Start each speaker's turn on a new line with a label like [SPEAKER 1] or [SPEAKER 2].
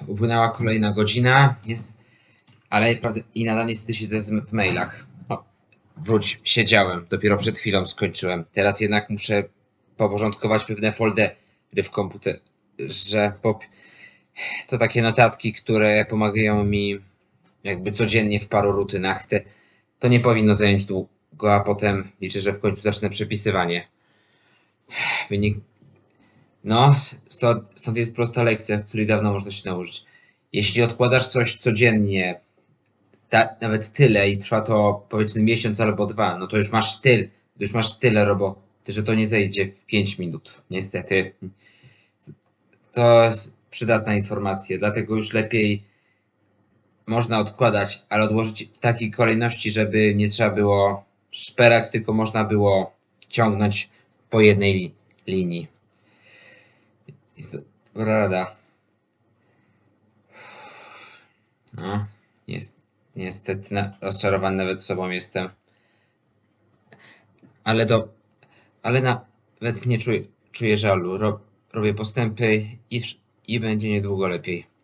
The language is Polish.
[SPEAKER 1] Upłynęła kolejna godzina, ale i nadal niestety siedzę w mailach. O, wróć, siedziałem, dopiero przed chwilą skończyłem. Teraz jednak muszę poporządkować pewne foldery w komputerze. To takie notatki, które pomagają mi jakby codziennie w paru rutynach. To nie powinno zająć długo, a potem liczę, że w końcu zacznę przepisywanie. Wynik. No, stąd jest prosta lekcja, w której dawno można się nauczyć. Jeśli odkładasz coś codziennie, nawet tyle i trwa to powiedzmy miesiąc albo 2, no to już masz tyle roboty, że to nie zejdzie w 5 minut. Niestety. To jest przydatna informacja, dlatego już lepiej można odkładać, ale odłożyć w takiej kolejności, żeby nie trzeba było szperać, tylko można było ciągnąć po jednej linii. Dobra rada. No, niestety rozczarowany nawet sobą jestem. Ale nawet nie czuję żalu. Robię postępy i będzie niedługo lepiej.